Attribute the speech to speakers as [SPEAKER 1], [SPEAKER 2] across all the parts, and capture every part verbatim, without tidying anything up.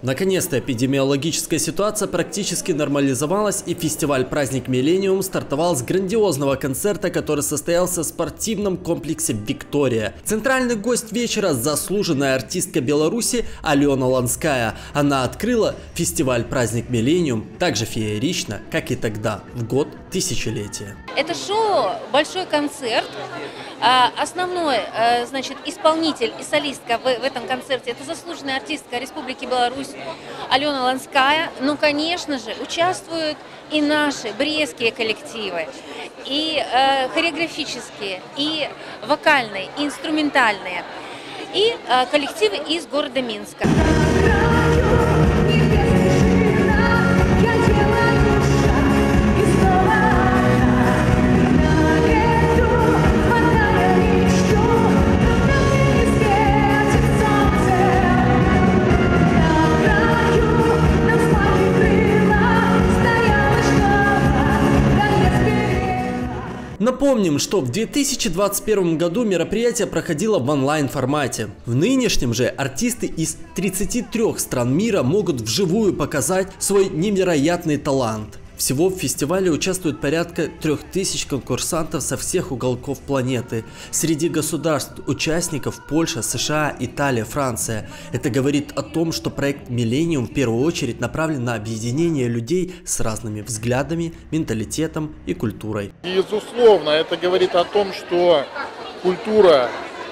[SPEAKER 1] Наконец-то эпидемиологическая ситуация практически нормализовалась, и фестиваль «Праздник Миллениум» стартовал с грандиозного концерта, который состоялся в спортивном комплексе «Виктория». Центральный гость вечера – заслуженная артистка Беларуси Алена Ланская. Она открыла фестиваль «Праздник Миллениум» так же феерично, как и тогда, в год тысячелетия.
[SPEAKER 2] Это шоу, большой концерт. Основной, значит, исполнитель и солистка в, в этом концерте — это заслуженная артистка Республики Беларусь Алена Ланская. Ну, конечно же, участвуют и наши брестские коллективы, и э, хореографические, и вокальные, и инструментальные, и э, коллективы из города Минска.
[SPEAKER 1] Напомним, что в две тысячи двадцать первом году мероприятие проходило в онлайн-формате. В нынешнем же артисты из тридцати трёх стран мира могут вживую показать свой невероятный талант. Всего в фестивале участвует порядка трёх тысяч конкурсантов со всех уголков планеты. Среди государств-участников Польша, США, Италия, Франция. Это говорит о том, что проект «Миллениум» в первую очередь направлен на объединение людей с разными взглядами, менталитетом и культурой.
[SPEAKER 3] Безусловно, это говорит о том, что культура,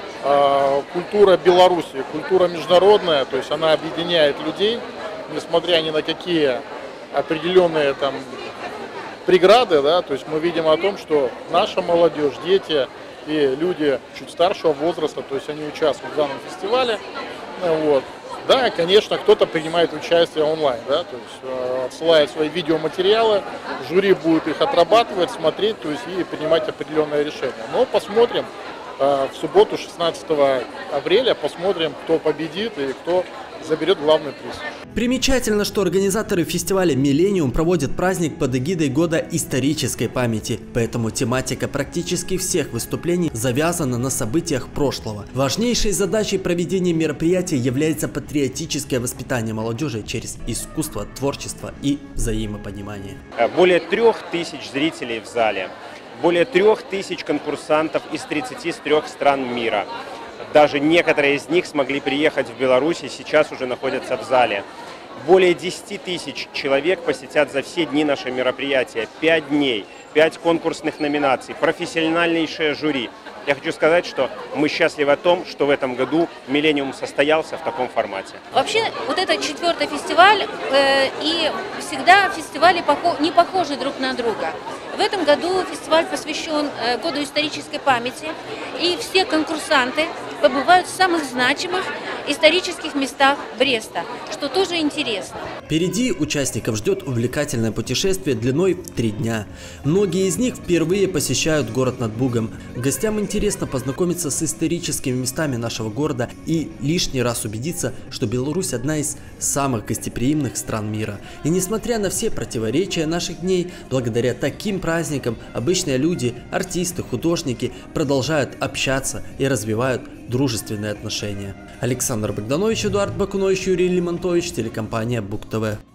[SPEAKER 3] э, культура Беларуси, культура международная, то есть она объединяет людей, несмотря ни на какие определенные там преграды, да, то есть мы видим о том, что наша молодежь, дети и люди чуть старшего возраста, то есть они участвуют в данном фестивале, вот. Да, конечно, кто-то принимает участие онлайн, да, то есть э, отсылает свои видеоматериалы, жюри будет их отрабатывать, смотреть, то есть и принимать определенное решение. Но посмотрим э, в субботу, шестнадцатого апреля, посмотрим, кто победит и кто заберет главный приз.
[SPEAKER 1] Примечательно, что организаторы фестиваля «Миллениум» проводят праздник под эгидой Года исторической памяти, поэтому тематика практически всех выступлений завязана на событиях прошлого. Важнейшей задачей проведения мероприятия является патриотическое воспитание молодежи через искусство, творчество и взаимопонимание.
[SPEAKER 4] Более трех тысяч зрителей в зале, более трех тысяч конкурсантов из тридцати трёх стран мира. Даже некоторые из них смогли приехать в Беларусь и сейчас уже находятся в зале. Более десяти тысяч человек посетят за все дни наше мероприятие. Пять дней, пять конкурсных номинаций, профессиональнейшее жюри. Я хочу сказать, что мы счастливы о том, что в этом году «Миллениум» состоялся в таком формате.
[SPEAKER 2] Вообще, вот это четвертый фестиваль, э, и всегда фестивали похо- не похожи друг на друга. В этом году фестиваль посвящен э, Году исторической памяти, и все конкурсанты побывают в самых значимых исторических местах Бреста, что тоже интересно.
[SPEAKER 1] Впереди участников ждет увлекательное путешествие длиной в три дня. Многие из них впервые посещают город над Бугом. Гостям интересно познакомиться с историческими местами нашего города и лишний раз убедиться, что Беларусь одна из самых гостеприимных стран мира. И несмотря на все противоречия наших дней, благодаря таким праздникам обычные люди, артисты, художники продолжают общаться и развивают дружественные отношения. Александр Богданович, Эдуард Бакунович, Юрий Лимонтович, телекомпания Буг ТВ.